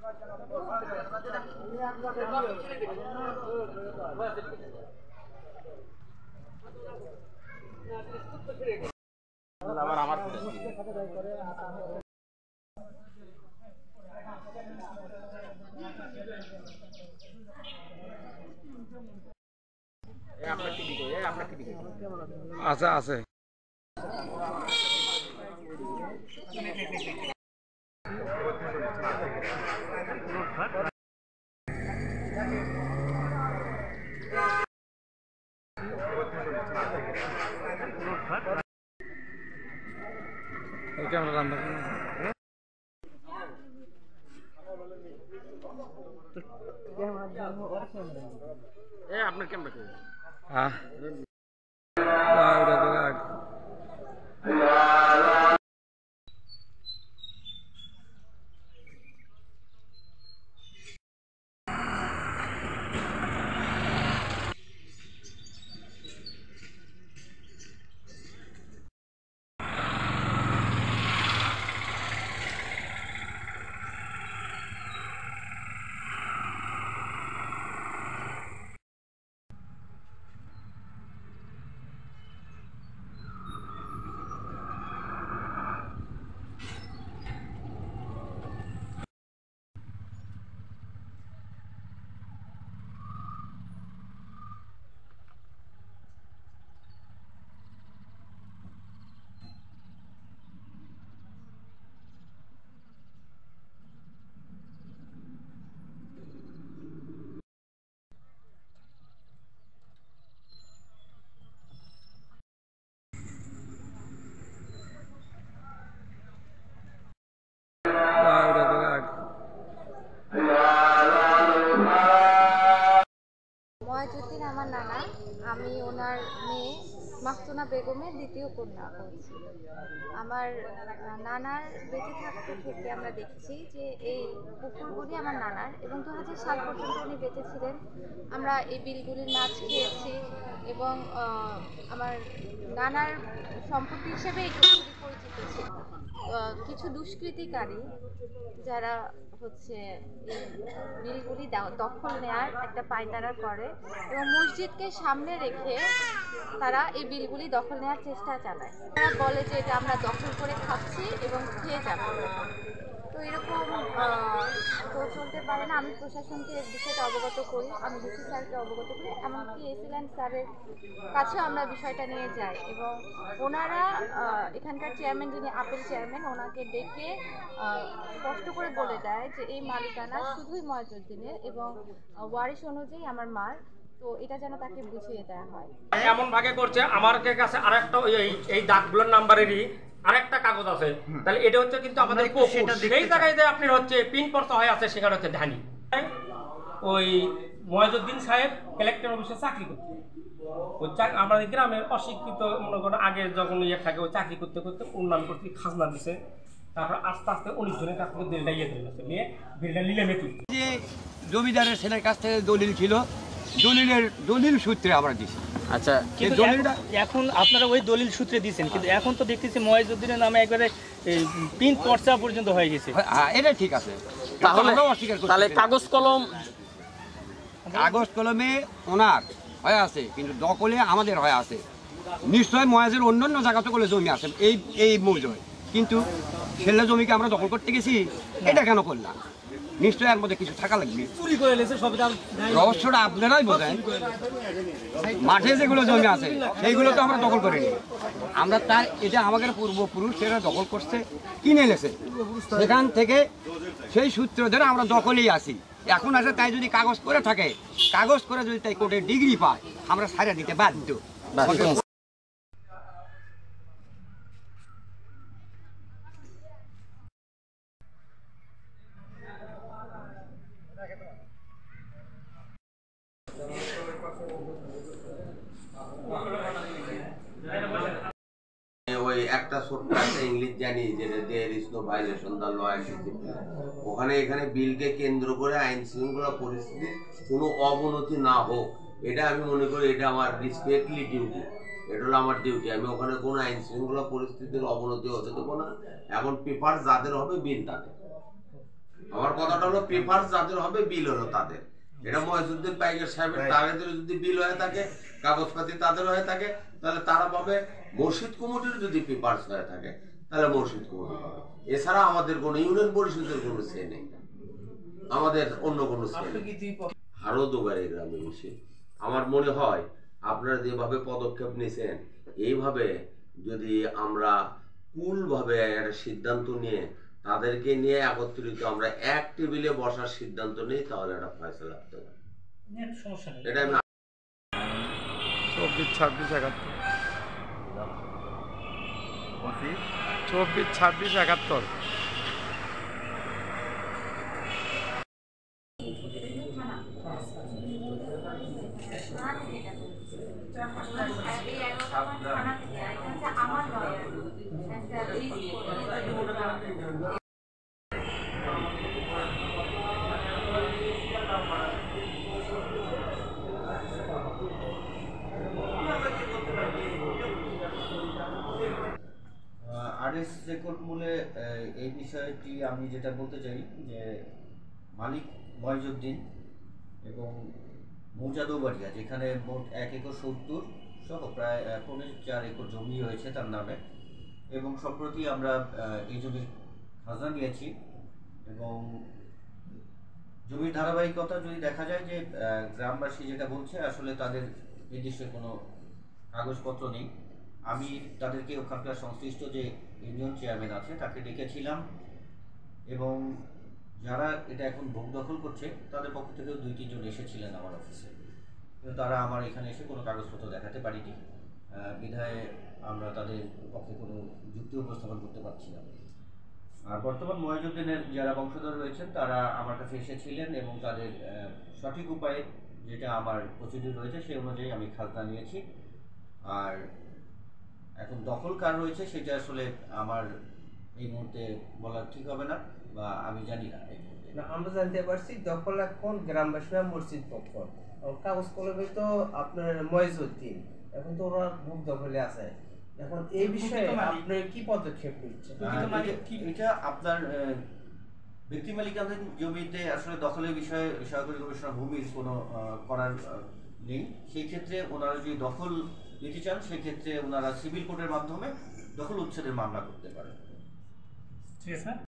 আচ্ছা আছে ক্যামেরা রান্না আপনার ক্যামেরা হ্যাঁ ময়জউদ্দিন আমার নানা, আমি ওনার মেয়ে মাখতুনা বেগমের দ্বিতীয় কন্যা হচ্ছি। আমার নানার বেঁচে থাকতে থেকে আমরা দেখছি যে এই পুকুরগুলি আমার নানার, এবং 2000 সাল পর্যন্ত উনি বেঁচে ছিলেন। আমরা এই বিলগুলির মাছ খেয়েছি এবং আমার নানার সম্পত্তি হিসেবে এই পুকুরগুলি পরিচিত ছিল। কিছু দুষ্কৃতিকারী যারা হচ্ছে এই বিলগুলি দখল নেওয়ার একটা পায়তারা করে এবং মসজিদকে সামনে রেখে তারা এই বিলগুলি দখল নেওয়ার চেষ্টা চালায়। তারা বলে যে এটা আমরা দখল করে খাচ্ছি এবং খেয়ে যাবো। তো এরকম তো চলতে পারে না। আমি প্রশাসনকে এই বিষয়টা অবগত করি, আমি ডিসি স্যারকে অবগত করি, এমনকি এসিল্যান্ড স্যারের কাছেও আমরা বিষয়টা নিয়ে যাই এবং ওনারা এখানকার চেয়ারম্যান, যিনি আপিল চেয়ারম্যান, ওনাকে ডেকে স্পষ্ট করে বলে দেয় যে এই মালিকানা শুধুই ময়জউদ্দিনের এবং ওয়ারিশ অনুযায়ী আমার মার, তো এটা যেন তাকে বুঝিয়ে দেওয়া হয়। এমন ভাগে করছে আমার কাছে আরেকটা এই দাগগুলোর নাম্বারেরই আরেকটা কাগজ আছে, তাহলে এটা হচ্ছে কিন্তু আমাদের সেই জায়গায় যে আপনার হচ্ছে পিন পর্চা হয়ে আছে, সেখানে হচ্ছে ধানি ওই ময়জউদ্দিন সাহেব কালেক্টর অফিসে চাকরি করতে, ওই আমাদের গ্রামের অশিক্ষিত মনে করেন আগে যখন ইয়ে থাকে ওই চাকরি করতে করতে উন্নয়ন করতে খাজনা দিছে, তারপর আস্তে আস্তে 19 জনের কাছ থেকে বিলটা ইয়ে করে নিয়ে বিলটা নিলে মেটু যে জমিদারের ছেলের কাছ থেকে দলিল ছিল, দলিল সূত্রে আমরা দিছি। আচ্ছা, কিন্তু এখন আপনারা ওই দলিল সূত্রে দিয়েছেন, কিন্তু এখন তো দেখতেছি ময়জউদ্দিনের নামে একবারে পিন পর্চা পর্যন্ত হয়ে গেছে। হ্যাঁ, এটা ঠিক আছে। তাহলে কাগজ কলমে ওনার হয়ে আছে, কিন্তু দখলে আমাদের হয়ে আছে। নিশ্চয় ময়াজের অন্যান্য জায়গাতে করে জমি আছে এই মৌজায়, কিন্তু ছেলে জমিকে আমরা দখল করতে গেছি, এটা কেন করলাম? নিশ্চয় এর মধ্যে কিছু থাকা লাগবে। রহস্যটা আপনারাই বোঝেন। মাঠে যেগুলো জমি আছে সেইগুলো তো আমরা দখল করিনি, আমরা তার এটা আমাদের পূর্বপুরুষ সেটা দখল করছে, কিনে এনেছে, সেখান থেকে সেই সূত্র ধরে আমরা দখলেই আছি। এখন আছে তাই যদি কাগজ করে থাকে, কাগজ করে যদি তাই কোর্টে ডিগ্রি পায়, আমরা ছাড়া দিতে বাধ্য। ওই একটা ছোট্ট একটা ইংলিশ জানি যেটা there is no violation the law and discipline, ওখানে এখানে বিলকে কেন্দ্র করে আইন শৃঙ্খলা পরিস্থিতির কোনো অবনতি না হোক, এটা আমি মনে করি এটা আমার রেসপেক্টলি ডিউটি, এটা হলো আমার ডিউটি। আমি ওখানে কোনো আইন শৃঙ্খলা পরিস্থিতির অবনতি হতে দেবো না। এখন পেপার যাদের হবে বিল তাদের, আমার কথাটা হলো পেপার যাদের হবে বিল হলো তাদের। এটা মহিউদ্দিন পাইকার সাহেবের তাদের যদি বিল হয়ে থাকে, কাগজপাতি তাদের হয়ে থাকে, তাহলে তারা পাবে। মসজিদ কমিটির যদি পেপারস হয়ে থাকে তাহলে মসজিদ কমিটি পাবে। এছাড়া আমাদের কোনো ইউনিয়ন পরিষদের কোনো সে নেই, আমাদের অন্য কোনো সে নেই। আরো দুবার এই গ্রামে এসে আমার মনে হয় আপনারা যেভাবে পদক্ষেপ নিয়েছেন, এইভাবে যদি আমরা কুলভাবে একটা সিদ্ধান্ত নিয়ে তাদেরকে নিয়ে একত্রিত আমরা এক টেবিলে বসার সিদ্ধান্ত নিই, তাহলে একটা ফয়সালা হতে পারে। এটা আমি 24, 26, 71 24, 26, 71 আরএস রেকর্ড মূলে এই বিষয়টি আমি যেটা বলতে চাই যে মালিক মহিউদ্দিন এবং মৌজাদৌবাড়িয়া, যেখানে মোট 1 একর 70 সহ প্রায় 4 একর জমি রয়েছে তার নামে, এবং সম্প্রতি আমরা এই জমির খাজনা নিয়েছি। এবং জমির ধারাবাহিকতা যদি দেখা যায় যে গ্রামবাসী যেটা বলছে, আসলে তাদের নির্দিষ্ট কোনো কাগজপত্র নেই। আমি তাদেরকে ওখানকার সংশ্লিষ্ট যে ইউনিয়ন চেয়ারম্যান আছে তাকে ডেকেছিলাম, এবং যারা এটা এখন ভোগ দখল করছে তাদের পক্ষ থেকেও 2-3 জন এসেছিলেন আমার অফিসে, কিন্তু তারা আমার এখানে এসে কোনো কাগজপত্র দেখাতে পারিনি, বিধায় আমরা তাদের পক্ষে কোনো যুক্তি উপস্থাপন করতে পারছি না। আর বর্তমান মহিউদ্দিনের যারা বংশধর রয়েছেন তারা আমার কাছে এসেছিলেন, এবং তাদের সঠিক উপায়ে যেটা আমার প্রসিডিউর রয়েছে সেই অনুযায়ী আমি খাজনা নিয়েছি। আর এখন দখল কার রয়েছে সেটা আসলে আমার এই মুহূর্তে বলা ঠিক হবে না, বা আমি জানি না এই মুহূর্তে। না, আমরা জানতে পারছি দখল এখন গ্রামবাসীরা মসজিদ পক্ষ, কাগজ কলমে তো আপনার মহিউদ্দিন, এখন তো ওরা বুক দখলে আছে। এখন এই বিষয়ে আপনি কি পদক্ষেপ নিচ্ছেন? এটা আপনার ব্যক্তি মালিকানাধীন জমিতে আসলে দখলের বিষয়ে সরকারি গবেষণা ভূমির কোনো করার নেই। সেই ক্ষেত্রে ওনারা যদি দখল নিতে চান, সেক্ষেত্রে ওনারা সিভিল কোর্টের মাধ্যমে দখল উচ্ছেদের মামলা করতে পারেন। ঠিক আছে।